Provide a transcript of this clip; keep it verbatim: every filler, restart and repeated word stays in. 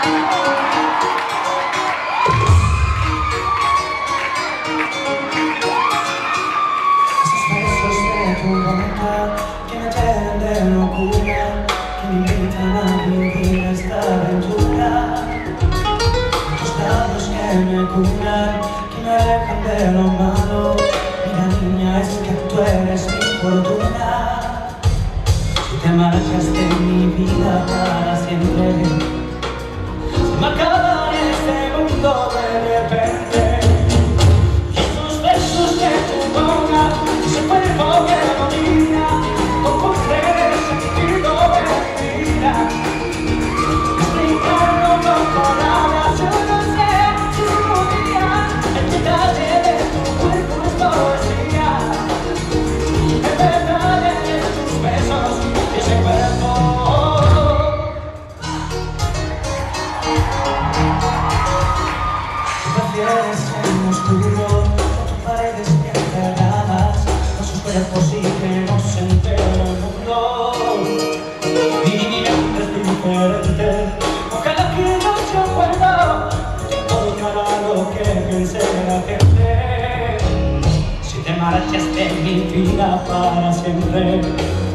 Que me llenan de locura, que me invitan a vivir esta aventura. Tus labios que me curan, que me alejan de lo malo. Mira niña, es que tú eres mi fortuna. Si te marchas de mi vida para siempre, se me acaba este mundo de repente. Y esos besos que tú pongas, ese cuerpo que domina, como crees el sentido de mi vida. Explicarlo con palabras, yo no sé si algún día el detalle de tu cuerpo es poesía. El detalle de tus besos y ese cuerpo. Si prefieres en lo oscuro, con tus paredes bien cerradas, con sus cuerpos y que no se entere el mundo. Y mi mente es diferente, ojalá que no se acuerda de todo lo que piense la gente. Si te marchas de mi vida para siempre,